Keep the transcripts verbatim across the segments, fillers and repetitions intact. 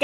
ก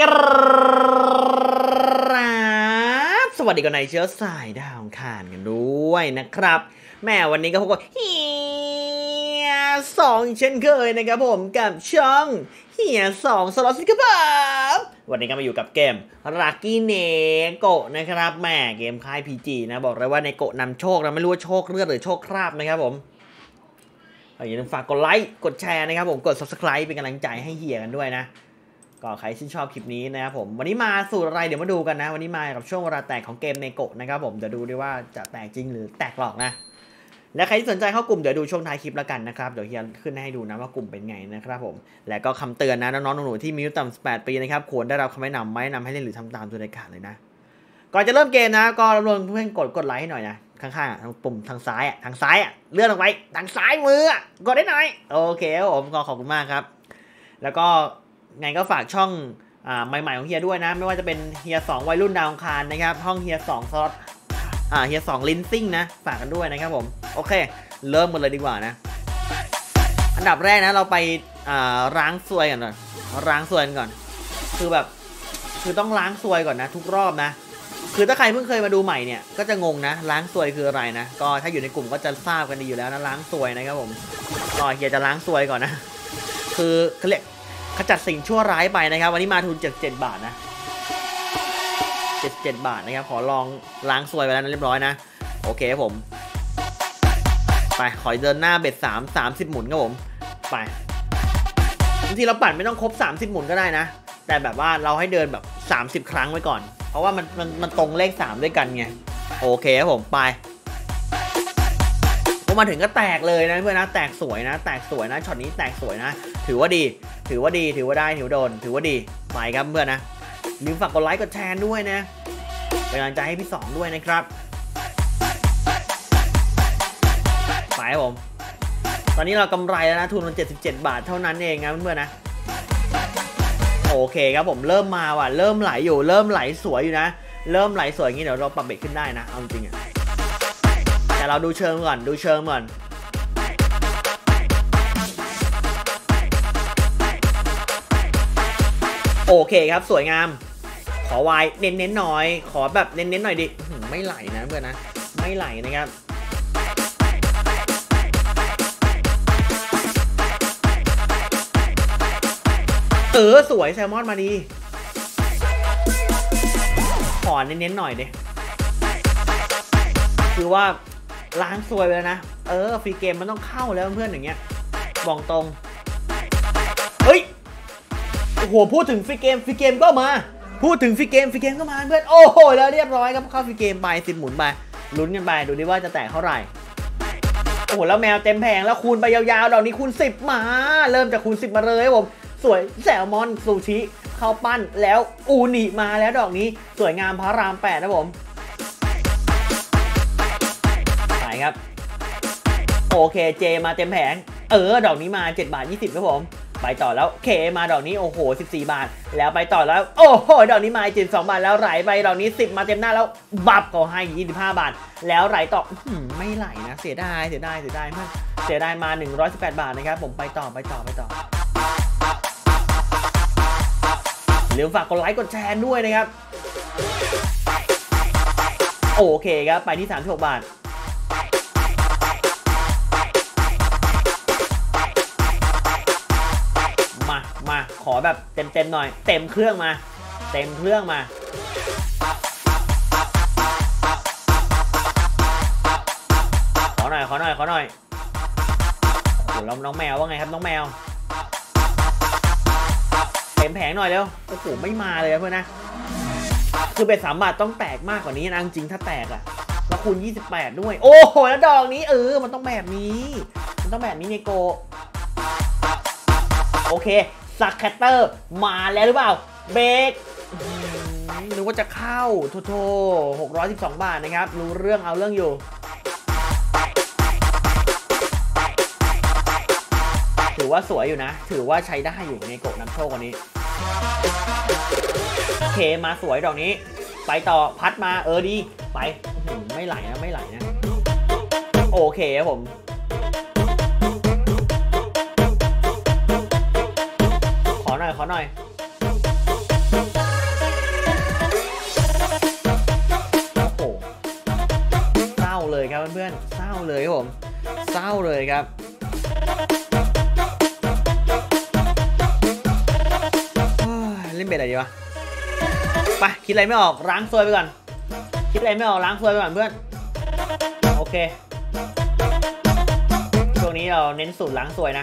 ราบสวัสดีกันในเชื้อสายดาวข่านกันด้วยนะครับแม่วันนี้ก็พบกับเฮียสองเช่นเคยนะครับผมกับช่องเฮียสองสล็อตสิครับวันนี้ก็มาอยู่กับเกมลักกี้เนโกะนะครับแม่เกมค่าย พี จี นะบอกเลยว่าในโกะนำโชคนะไม่รู้ว่าโชคเลือดหรือโชคคราบนะครับผมอย่าลืมฝากกดไลค์กดแชร์นะครับผมกด ซับสไครบ์ เป็นกำลังใจให้เฮียกันด้วยนะก็ใครชื่นชอบคลิปนี้นะครับผมวันนี้มาสูตรอะไรเดี๋ยวมาดูกันนะวันนี้มากับช่วงเวลาแตกของเกมในโกะนะครับผมจะดูด้วยว่าจะแตกจริงหรือแตกหลอกนะและใครที่สนใจเข้ากลุ่มเดี๋ยวดูช่วงท้ายคลิปแล้วกันนะครับเดี๋ยวเฮียขึ้นให้ดูนะว่ากลุ่มเป็นไงนะครับผมและก็คำเตือนนะน้องๆหนูๆที่มีอายุต่ำสิบแปดปีนะครับควรได้รับคำแนะนำไม่แนะนำให้เล่นหรือทำตามตัวเด็ดขาดเลยนะก่อนจะเริ่มเกมนะก็รบกวนเพื่อนกดกดไลค์ให้หน่อยนะข้างๆทางปุ่มทางซ้ายอ่ะทางซ้ายอ่ะเลื่อนลงไปทางซ้ายมืออ่ะกดได้หน่อยโอเคผมก็ขอบคุณมากครับแล้วก็ไงก็ฝากช่องอ่าใหม่ๆของเฮียด้วยนะไม่ว่าจะเป็นเฮียสองวัยรุ่นดาวอังคารนะครับห้องเฮียสองซอสอ่าเฮียสองลินซิ่งนะฝากกันด้วยนะครับผมโอเคเริ่มกันเลยดีกว่านะอันดับแรกนะเราไปอ่าล้างซวยกันก่อนล้างซวยกันก่อนคือแบบคือต้องล้างซวยก่อนนะทุกรอบนะคือถ้าใครเพิ่งเคยมาดูใหม่เนี่ยก็จะงงนะล้างซวยคืออะไรนะก็ถ้าอยู่ในกลุ่มก็จะทราบกันดีอยู่แล้วนะล้างซวยนะครับผมก็เฮียจะล้างซวยก่อนนะคือเขาเรียกขจัดสิ่งชั่วร้ายไปนะครับวันนี้มาทุนเจ็ดสิบเจ็ดบาทนะเจ็ดสิบเจ็ดบาทนะครับขอลองล้างซวยไปแล้วนะเรียบร้อยนะโอเคผมไปขอเดินหน้าเบ็ดสาม สามสิบหมุนครับผมไปบางทีเราปั่นไม่ต้องครบสามสิบหมุนก็ได้นะแต่แบบว่าเราให้เดินแบบสามสิบครั้งไว้ก่อนเพราะว่ามันมันมันตรงเลขสามด้วยกันไงโอเคครับผมไปพอมาถึงก็แตกเลยนะเพื่อนนะแตกสวยนะแตกสวยนะช็อตนี้แตกสวยนะถือว่าดีถือว่าดีถือว่าได้ถือว่าโดนถือว่าดีไปครับเพื่อนนะลืมฝากกดไลค์กดแชร์ด้วยนะเป็นกำลังใจให้พี่สองด้วยนะครับไปครับผมตอนนี้เรากำไรแล้วนะทุนมันเจ็ดสิบเจ็ดบาทเท่านั้นเองนะเพื่อนๆนะโอเคครับผมเริ่มมาว่ะเริ่มไหลอยู่เริ่มไหลสวยอยู่นะเริ่มไหลสวยอย่างนี้เดี๋ยวเราปรับเบ็ดขึ้นได้นะเอาจริงอ่ะแต่เราดูเชิงก่อนดูเชิงก่อนโอเคครับสวยงามขอวายเน้นๆหน่อยขอแบบเน้นๆหน่อยดิไม่ไหลนะเพื่อนนะไม่ไหลนะครับเออสวยแซลมอนมาดีขอเน้นๆหน่อยดิคือว่าล้างซวยไปแล้วนะเออฟรีเกมมันต้องเข้าแล้วเพื่อนอย่างเงี้ยบอกตรงเฮ้ยโอ้โหพูดถึงฟรีเกมฟรีเกมก็มาพูดถึงฟรีเกมฟรีเกมก็มาเพื่อนโอ้โหแล้วเรียบร้อยครับเข้าฟรีเกมไปสิบหมุนไปลุ้นกันไปดูดิว่าจะแตกเท่าไหร่โอ้โหแล้วแมวเต็มแผงแล้วคูณไปยาวๆดอกนี้คูณสิบมาเริ่มจากคูณสิบมาเลยผมสวยแซลมอนซูชิเข้าปั้นแล้วอูนิมาแล้วดอกนี้สวยงามพระรามแปดนะผมไปครับโอเคเจมาเต็มแผงเออดอกนี้มาเจ็ดบาทยี่สิบครับผมไปต่อแล้วเคมาดอกนี้โอ้โหสิบสี่บาทแล้วไปต่อแล้วโอ้โหดอกนี้มาเจ็ดสิบสองบาทแล้วไหลไปดอกนี้สิบมาเต็มหน้าแล้วบับก็ให้ยี่สิบห้าบาทแล้วไหลต่อไม่ไหลนะเสียดายเสียดายเสียดายมากเสียดายมาหนึ่งร้อยสิบแปดบาทนะครับผมไปต่อไปต่อไปต่อลืมฝากกดไลค์กดแชร์ด้วยนะครับโอเคครับไปที่สามสิบหกบาทมามาขอแบบเต็มเต็มหน่อยเต็มเครื่องมาเต็มเครื่องมาขอหน่อยขอหน่อยขอหน่อยโอ้โหน้องแมวว่าไงครับน้องแมวเต็มแผงหน่อยเร็วโอ้โหไม่มาเลยเพื่อนนะคือเบ็ดสามบาทต้องแตกมากกว่านี้นะจริงถ้าแตกอะแล้วคูณยี่สิบแปดด้วยโอ้โหแล้วดอกนี้เออมันต้องแบบนี้มันต้องแบบนี้เนโกโอเคซักแคตเตอร์มาแล้วหรือเปล่าเบรกนึกว่าจะเข้าโทโทหกร้อยสิบสองบาทนะครับรู้เรื่องเอาเรื่องอยู่ถือว่าสวยอยู่นะถือว่าใช้ได้อยู่ในโกะน้ำโชควันนี้เคมาสวยดอกนี้ไปต่อพัดมาเออดีไปไม่ไหลนะไม่ไหลนะโอเคครับผมขอหน่อยขอหน่อยครับเพื่อนๆเศร้าเลยครับผมเศร้าเลยครับเล่นเบ็ดอะไรดีวะไปคิดอะไรไม่ออกล้างซวยไปก่อนคิดอะไรไม่ออกล้างซวยไปก่อนเพื่อนโอเคช่วงนี้เราเน้นสูตรล้างซวยนะ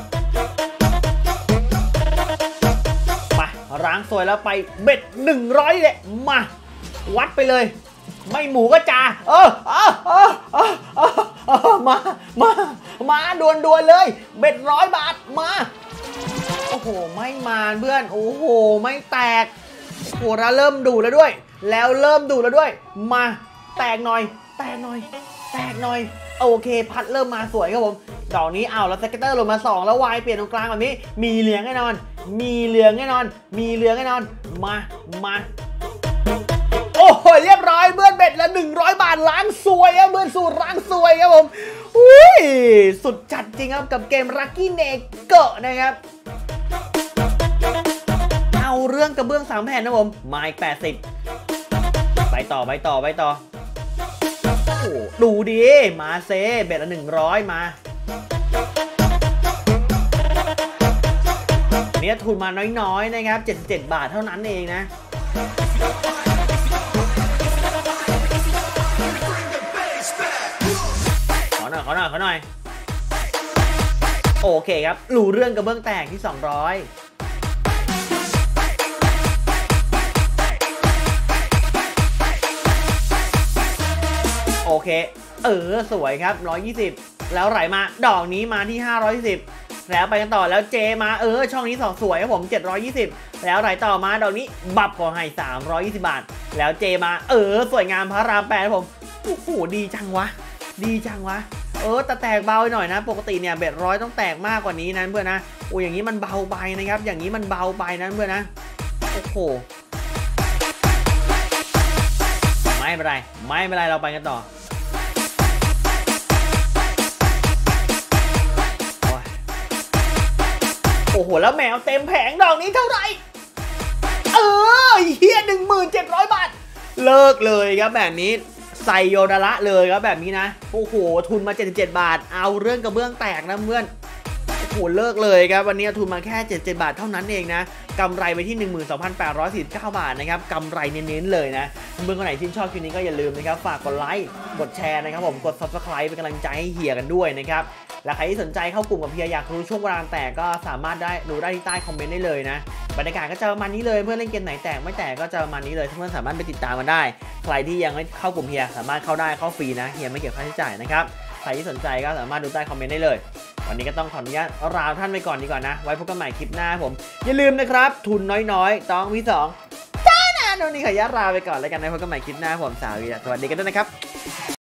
มาล้างซวยแล้วไปเบ็ดหนึ่งร้อยเลยมาวัดไปเลยไม่หมูก็จ่าเออเออเออเออเออมามามาดวลดวลเลยเบ็ดร้อยบาทมาโอ้โหไม่มาเพื่อนโอ้โหไม่แตกโอ้โหแล้วเริ่มดูแล้วด้วยแล้วเริ่มดูแล้วด้วยมาแตกหน่อยแตกหน่อยแตกหน่อยโอเคพัดเริ่มมาสวยครับผมดอกนี้เอาแล้วสเก็ตเตอร์ลงมาสองแล้ววายเปลี่ยนตรงกลางแบบนี้มีเหลืองแน่นอนมีเหลืองแน่นอนมีเหลืองแน่นอนมามาโอ้โหเรียบร้อยเพื่อนเบ็ดละหนึ่งร้อยบาทล้างซวยครับเพื่อนสูตรล้างซวยครับผมอุ้ยสุดจัดจริงครับกับเกม Lucky Nugget นะครับเอาเรื่องกระเบื้องสามแผ่นนะผมมาอีกแปดสิบไปต่อไปต่อไปต่อโอ้ดูดีมาเซเบ็ดละหนึ่งร้อยมาเนี่ยทุนมาน้อยๆนะครับเจ็ดสิบเจ็ดบาทเท่านั้นเองนะขอหน่อยขอหน่อยขอหน่อยโอเคครับรู้เรื่องกระเบื้องแตกที่สองร้อยโอเคเออสวยครับหนึ่งร้อยยี่สิบแล้วไหลมาดอกนี้มาที่ห้าร้อยยี่สิบแล้วไปกันต่อแล้วเจมาเออช่องนี้สองสวยครับผมเจ็ดร้อยยี่สิบแล้วไหลต่อมาดอกนี้บับขอให้สามร้อยยี่สิบบาทแล้วเจมาเออสวยงามพระรามแปดครับผมโอ้โหดีจังวะดีจังวะเออแต่แตกเบาหน่อยนะปกติเนี่ยเบ็ดร้อยต้องแตกมากกว่านี้นะเพื่อนนะโอ้อย่างนี้มันเบาไปนะครับอย่างนี้มันเบาไปนะเพื่อนนะโอ้โหไม่เป็นไรไม่เป็นไรเราไปกันต่อโอ้โหแล้วแมวเต็มแผงดอกนี้เท่าไหร่เออเฮียหนึ่งหมื่นเจ็ดร้อยบาทเลิกเลยครับแบบนี้ใส่โยดาระเลยครับแบบนี้นะโอ้โหทุนมาเจ็ดสิบเจ็ดบาทเอาเรื่องกระเบื้องแตกนะเพื่อนโอ้โหเลิกเลยครับวันนี้ทุนมาแค่เจ็ดสิบเจ็ดบาทเท่านั้นเองนะกำไรไปที่ หนึ่งหมื่นสองพันแปดร้อยสี่สิบเก้า บาทนะครับกำไรเน้นๆเลยนะเพื่อนคนไหนที่ชอบคลิปนี้ก็อย่าลืมนะครับฝากกดไลค์กดแชร์นะครับผมกด ซับสไครบ์ เป็นกำลังใจให้เฮียกันด้วยนะครับและใครที่สนใจเข้ากลุ่มกับเฮียอยากรู้ช่วงเวลาแตกก็สามารถได้รู้ได้ที่ใต้คอมเมนต์ได้เลยนะบรรยากาศก็จะประมาณนี้เลยเพื่อนเล่นเกมไหนแตกไม่แตกก็จะประมาณนี้เลยเพื่อนสามารถไปติดตามกันได้ใครที่ยังไม่เข้ากลุ่มเฮียสามารถเข้าได้เข้าฟรีนะเฮียไม่เก็บค่าใช้จ่ายนะครับใครที่สนใจก็สามารถดูใต้คอมเมนต์ได้เลยวันนี้ก็ต้องขออนุญาตลาท่านไปก่อนดีกว่านะไว้พบกันใหม่คลิปหน้าผมอย่าลืมนะครับทุนน้อยๆต้องมีสองจ้านะวันนี้ขออนุญาตลาไปก่อนแล้วกันนะพบกันใหม่คลิปหน้าผมสาววีสวัสดีกันด้วยนะครับ